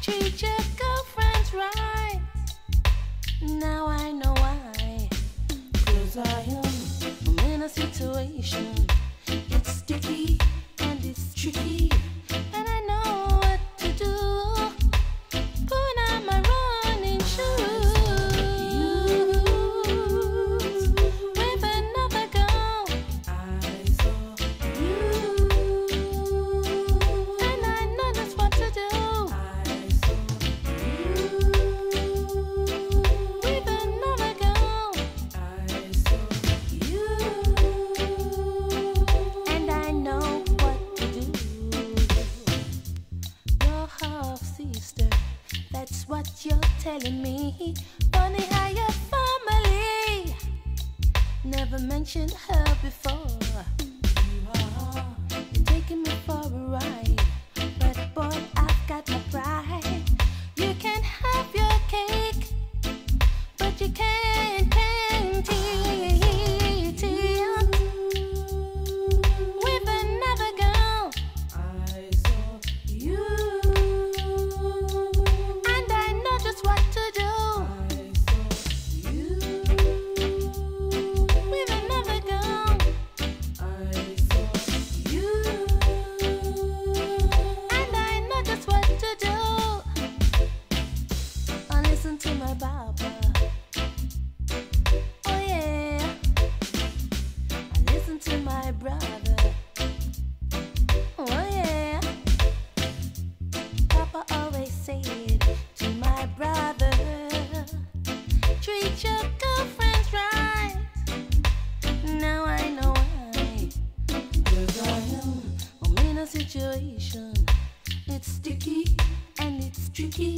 Treat your girlfriends right. Now I know why. 'Cause I'm in a situation. It's sticky and it's tricky, and I know what to do. Put on my running shoes. With another girl, I saw you, and I know just what to do. I saw you. With another girl, I saw you, and I know what to do. Your half sister, that's what you're telling me. Funny how your family never mentioned her before. You're taking me for a ride, but boy, I've got my pride. You can have your cake, but you can't paint it. With another girl, I saw you, and I know just what to do. I saw you. With another girl, I saw you, and I know just what to do. I listen to my Baba. Oh yeah. I listen to my brother. Oh yeah. Papa always said to my brother, treat your girlfriends right. Now I know why. 'Cause I'm in a situation. It's sticky and it's tricky,